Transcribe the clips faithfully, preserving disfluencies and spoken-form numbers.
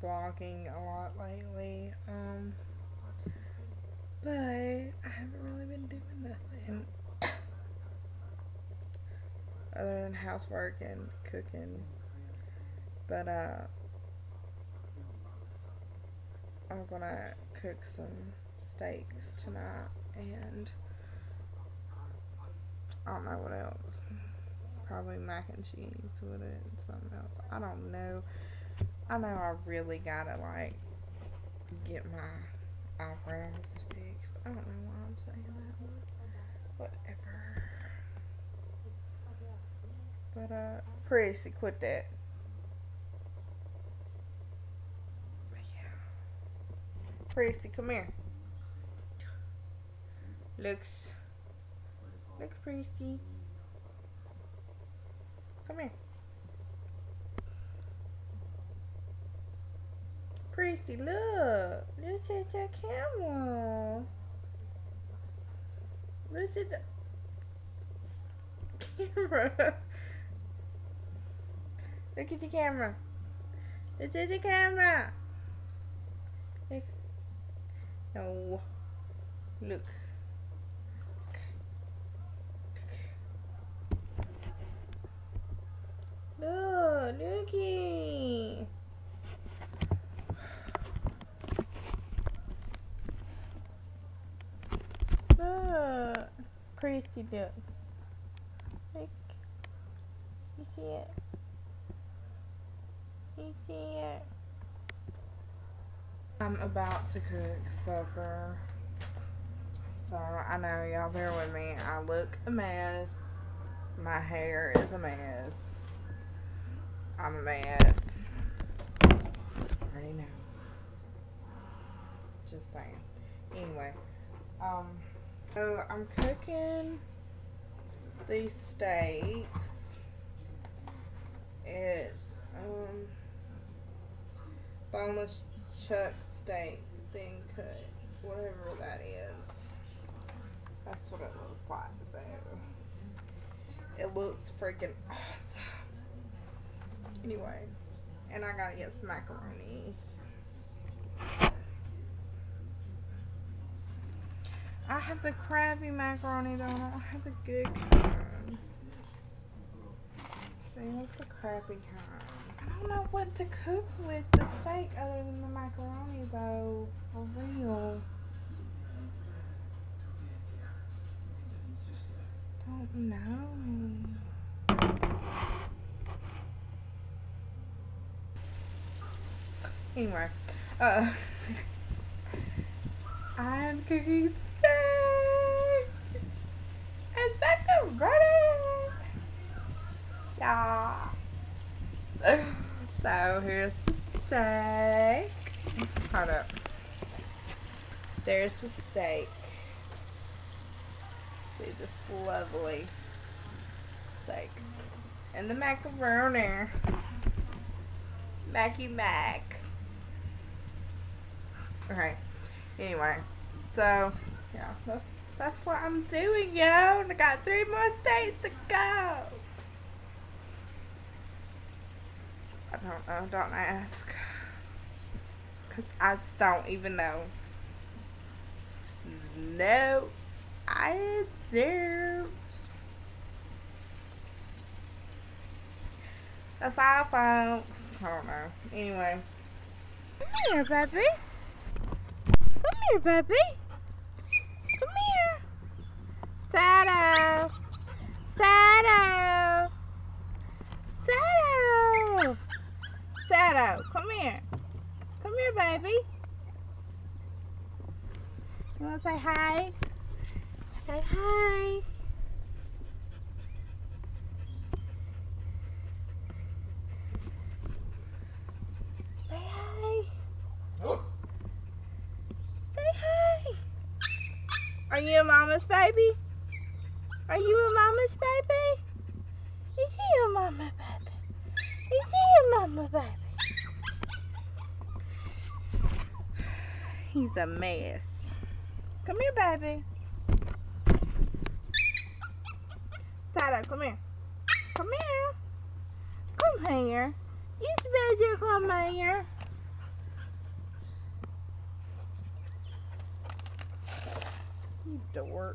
vlogging a lot lately. Um, but I haven't really been doing nothing other than housework and cooking. But uh, I'm gonna cook some steaks tonight, and I don't know what else. Probably mac and cheese with it and something else. I don't know. I know I really gotta like get my eyebrows fixed. I don't know why I'm saying that. Whatever. But uh, Prissy, quit that. But yeah. Prissy, come here. Looks. Look, Prissy. Come here. Prissy, look. Look at that camera. Look at the camera. Look at the camera. Look at the camera. Look. No. Look. Look, looky. Look. Prissy, look. Look. You see it? You see it? I'm about to cook supper. So, I know, y'all bear with me. I look a mess. My hair is a mess. I'm a mess. Already know. Just saying. Anyway, um, so I'm cooking these steaks. It's um boneless chuck steak, thin cut, whatever that is. That's what it looks like though. It looks freaking awesome. Anyway, and I gotta get some macaroni. I have the crappy macaroni though, I don't have the good kind. See, that's the crappy kind. I don't know what to cook with the steak other than the macaroni though, for real. Don't know. Anyway, uh, I'm cooking steak and macaroni. Yeah. So here's the steak. Hold up. There's the steak. See this lovely steak and the macaroni. Macky Mac. Okay. Anyway, so yeah, that's that's what I'm doing, yo. And I got three more steaks to go. I don't know. Don't ask, cause I just don't even know. No, I don't. That's all, folks. I don't know. Anyway. Come here, baby. Come here, baby. Come here. Sato. Sato. Sato. Sato, come here. Come here, baby. You want to say hi? Say hi. Are you a mama's baby? Are you a mama's baby? Is he a mama baby? Is he a mama baby? He's a mess. Come here, baby. Sada, come here. Come here. Come here. You better come here. You dork.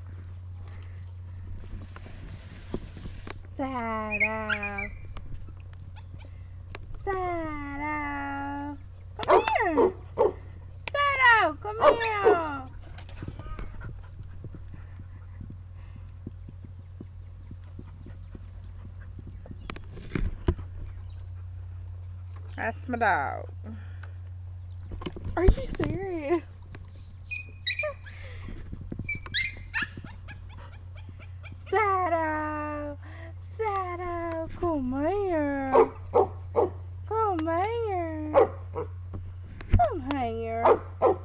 Sato. Sato. Come here. Sato, come here. That's my dog. Are you serious? Sato, Sato, come here. Come here. Come here.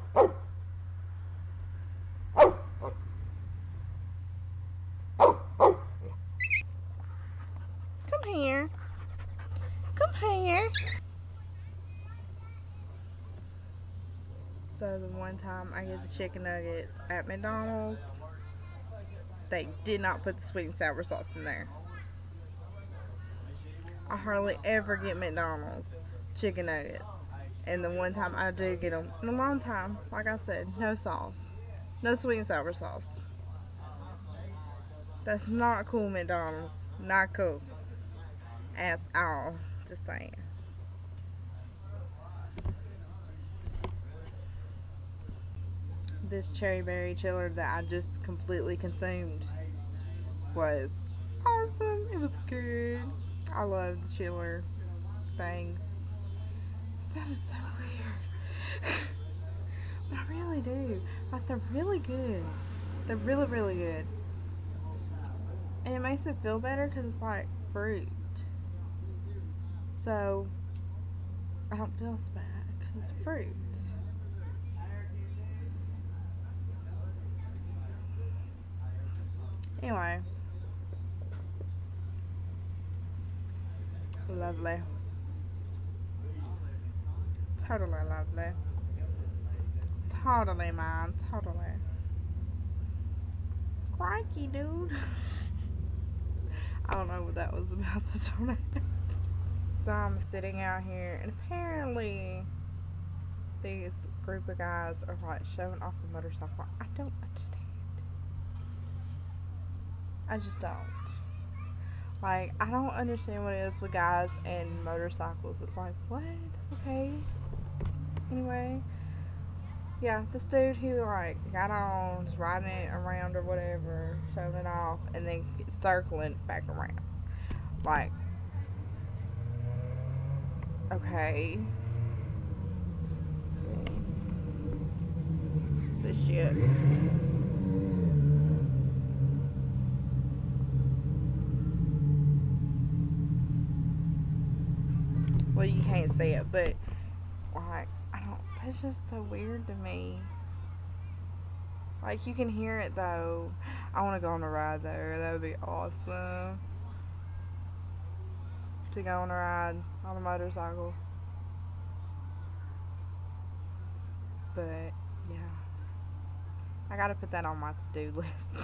Come here. Come here. So the one time I get the chicken nuggets at McDonald's, they did not put the sweet and sour sauce in there. I hardly ever get McDonald's chicken nuggets. And the one time I do get them, in a long time, like I said, no sauce. No sweet and sour sauce. That's not cool, McDonald's. Not cool. At all. Just saying. This cherry berry chiller that I just completely consumed was awesome. It was good. I love the chiller things. That is so weird. But I really do. Like, they're really good. They're really, really good. And it makes it feel better because it's like fruit. So, I don't feel so bad because it's fruit. Anyway. Lovely. Totally lovely. Totally, man. Totally. Crikey, dude. I don't know what that was about, so don't ask. So I'm sitting out here, and apparently these group of guys are like showing off the motorcycle. I don't understand. I just don't. Like, I don't understand what it is with guys and motorcycles. It's like, what? Okay. Anyway. Yeah, this dude who, like, got on, just riding it around or whatever, showing it off, and then circling back around. Like, okay. This shit. Well, you can't see it, but like, I don't, that's just so weird to me. Like, you can hear it though. I want to go on a ride there. That would be awesome. To go on a ride on a motorcycle. But, yeah. I gotta put that on my to-do list.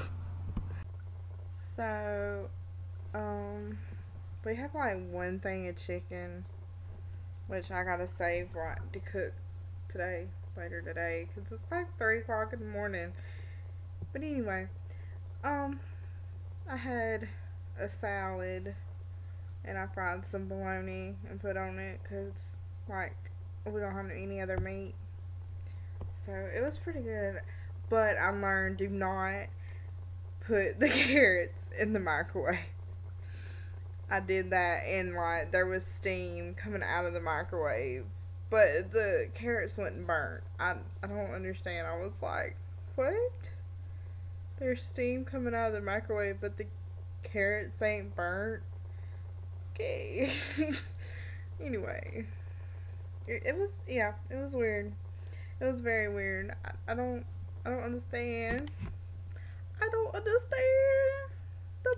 So, um, we have like one thing of chicken, which I gotta save right to cook today, later today, because it's like three o'clock in the morning. But anyway, um, I had a salad, and I fried some bologna and put on it, because, like, we don't have any other meat. So, it was pretty good. But I learned, do not put the carrots in the microwave. I did that, and like there was steam coming out of the microwave, but the carrots wouldn't burn. I I don't understand. I was like, what? There's steam coming out of the microwave, but the carrots ain't burnt. Okay. Anyway, it, it was yeah, it was weird. It was very weird. I, I don't I don't understand. I don't understand. The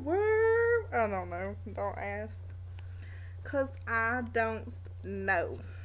microwave. I don't know. Don't ask. Cause I don't know.